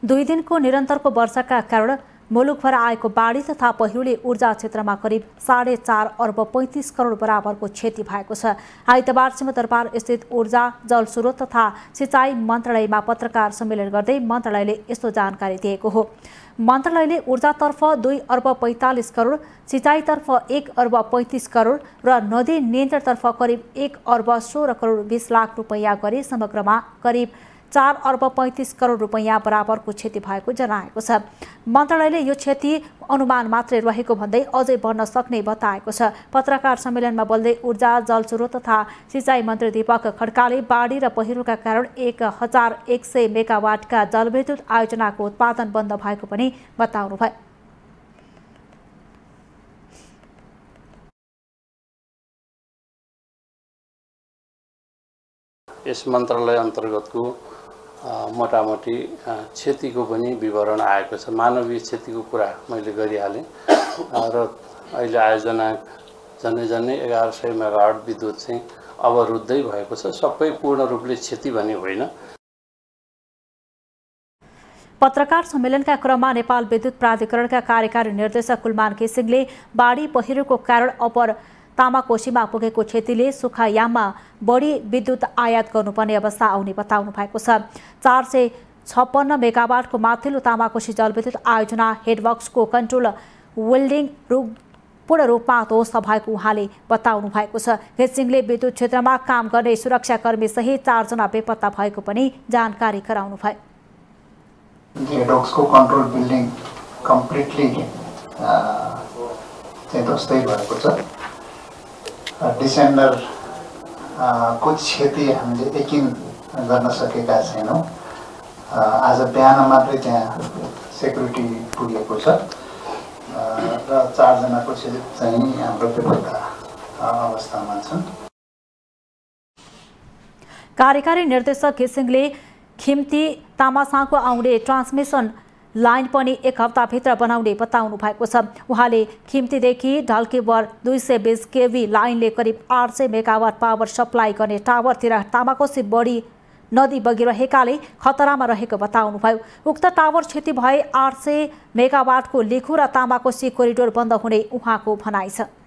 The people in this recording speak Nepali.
2 दिनको निरन्तरको वर्षाका कारण मुलुकभर आएको बाढी तथा पहिरोले ऊर्जा क्षेत्रमा करिब 4.5 अर्ब 35 करोड बराबरको क्षति भएको छ। आइतबार सिंहदरबार स्थित ऊर्जा जलस्रोत तथा सिंचाई मन्त्रालयमा पत्रकार सम्मेलन गर्दै मन्त्रालयले यस्तो जानकारी दिएको हो। मन्त्रालयले ऊर्जातर्फ 2 अर्ब 45 करोड, सिंचाईतर्फ 1 अर्ब 35 करोड र नदी नियन्त्रणतर्फ करिब 1 अर्ब 16 करोड 20 लाख रुपैयाँ गरी समग्रमा करिब 4 अर्ब 35 करोड रुपैयाँ बराबरको क्षति भएको जनाएको छ। मन्त्रालयले यो क्षति अनुमान मात्रै रहेको भन्दै अझै बढ्न सक्ने बताएको छ। पत्रकार सम्मेलनमा बोल्दै ऊर्जा जलस्रोत तथा सिंचाई मन्त्री दीपक खड्काले बाढी र पहिरोका कारण 1100 मेगावाटका जलविद्युत आयोजनाको उत्पादन बन्द भएको पनि बताउनुभयो। यस मन्त्रालय अन्तर्गतको मोटामोटी क्षतिको पनि विवरण आएको छ। मानवीय क्षतिको कुरा मैले गरिहालेँ र अहिले आयोजना झन्डै 1100 मेगावाट विद्युत चाहिँ अवरुद्धै भएको छ। सबै पूर्ण रूपले क्षति भने होइन। पत्रकार सम्मेलनका क्रममा नेपाल विद्युत प्राधिकरणका कार्यकारी निर्देशक कुलमान घिसिङले बाढी पहिरोको कारण अपर तामाकोसीमा पुगेको क्षतिले सुखायाममा बढी विद्युत आयात गर्नुपर्ने अवस्था आउने बताउनु भएको छ। 456 मेगावाटको माथिल्लो तामाकोसी जलविद्युत आयोजना हेडवर्क्सको कन्ट्रोल वेल्डिङ पूर्ण रूपमा ध्वस्त भएको उहाँले बताउनु भएको छ। घिसिङले विद्युत क्षेत्रमा काम गर्ने सुरक्षाकर्मी सहित 4 जना बेपत्ता भएको पनि जानकारी गराउनु भयो। हेडवर्क्सको कन्ट्रोल बिल्डिङ कम्प्लिटली ध्वस्तै भएको छ। डिसेम्बर को क्षति हामीले यकिन गर्न सकेका छैनौँ। आज बिहान मात्रै त्यहाँ सेक्युरिटी पुगेको छ र 4 जनाको चाहिँ हाम्रो बेपत्ता अवस्थामा छन्। कार्यकारी निर्देशक घिसिङले खिम्ती तामासाको आउने ट्रान्समिसन लाइन पनि 1 हप्ताभित्र बनाउने बताउनु भएको छ। उहाँले खिम्तीदेखि ढल्केवर 220 केभी लाइनले करिब 800 मेगावाट पावर सप्लाई गर्ने टावरतिर तामाकोसी बढी नदी बगिरहेकाले खतरामा रहेको बताउनुभयो। उक्त टावर क्षति भए 800 मेगावाटको लेखु र तामाकोसी कोरिडोर बन्द हुने उहाँको भनाइ छ।